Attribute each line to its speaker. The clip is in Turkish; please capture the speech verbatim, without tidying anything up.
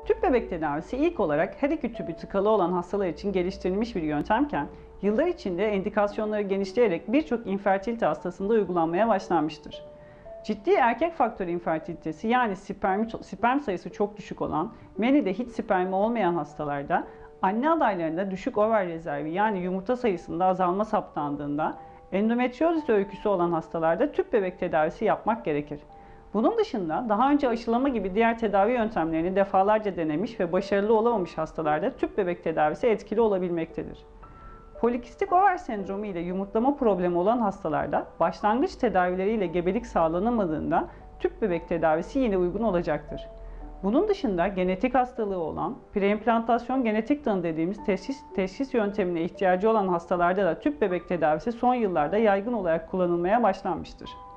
Speaker 1: Tüp bebek tedavisi ilk olarak her iki tübü tıkalı olan hastalar için geliştirilmiş bir yöntemken, yıllar içinde endikasyonları genişleyerek birçok infertilite hastasında uygulanmaya başlanmıştır. Ciddi erkek faktörü infertilitesi yani sperm, sperm sayısı çok düşük olan, menide hiç spermi olmayan hastalarda, anne adaylarında düşük over rezervi yani yumurta sayısında azalma saptandığında, endometriozis öyküsü olan hastalarda tüp bebek tedavisi yapmak gerekir. Bunun dışında daha önce aşılama gibi diğer tedavi yöntemlerini defalarca denemiş ve başarılı olamamış hastalarda tüp bebek tedavisi etkili olabilmektedir. Polikistik over sendromu ile yumurtlama problemi olan hastalarda başlangıç tedavileriyle gebelik sağlanamadığında tüp bebek tedavisi yine uygun olacaktır. Bunun dışında genetik hastalığı olan, preimplantasyon genetik tanı dediğimiz teşhis, teşhis yöntemine ihtiyacı olan hastalarda da tüp bebek tedavisi son yıllarda yaygın olarak kullanılmaya başlanmıştır.